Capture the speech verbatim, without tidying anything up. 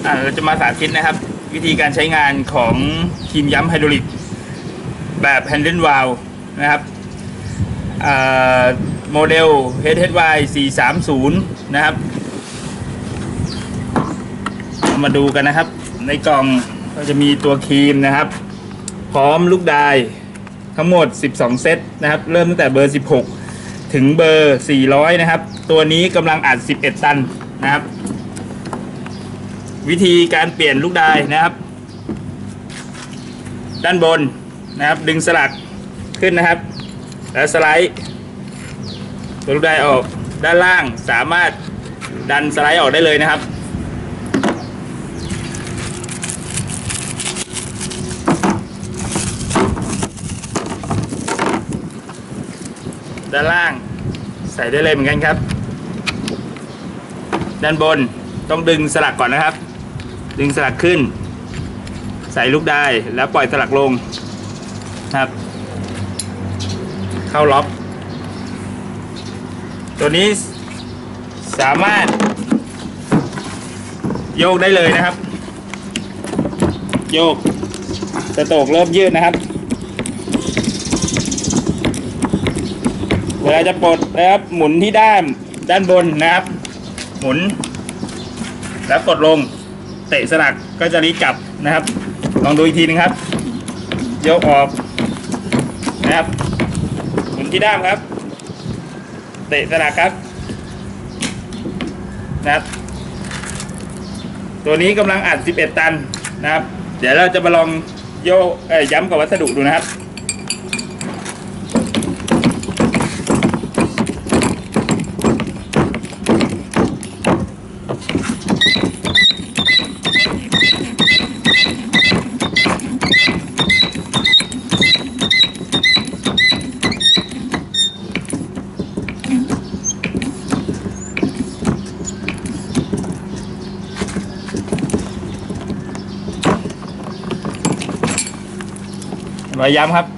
อ่าเราจะมาสาธิตนะครับ วิธีการใช้งานของครีมย้ำไฮดรอลิกแบบแฮนเดิลวาลวนะครับโมเดล เอช เอช วาย สี่สามศูนย์ นะครับมาดูกันนะครับในกล่องก็จะมีตัวครีมนะครับพร้อมลูกดายทั้งหมดสิบสองเซตนะครับเริ่มตั้งแต่เบอร์สิบหกถึงเบอร์สี่ร้อยนะครับตัวนี้กำลังอัดสิบเอ็ดตันนะครับวิธีการเปลี่ยนลูกดายนะครับด้านบนนะครับดึงสลักขึ้นนะครับแล้วสไลด์ตัวลูกดายออกด้านล่างสามารถดันสไลด์ออกได้เลยนะครับด้านล่างใส่ได้เลยเหมือนกันครับด้านบนต้องดึงสลักก่อนนะครับดึงสลักขึ้นใส่ลูกดายแล้วปล่อยสลักลงครับเข้าล็อกตัวนี้สามารถโยกได้เลยนะครับโยกสโตกเริ่มยืดนะครับเวลาจะปลดนะครับหมุนที่ด้านด้านบนนะครับหมุนแล้วกดลงเตะสลักก็จะรีกลับนะครับลองดูอีกทีนึงครับยกออกนะครับหมุนที่ด้ามครับเตะสลักครับนะครับตัวนี้กำลังอัดสิบเอ็ดตันนะครับเดี๋ยวเราจะมาลองโยกเอ่ยย้ำกับวัสดุดูนะครับมาย้ำครับ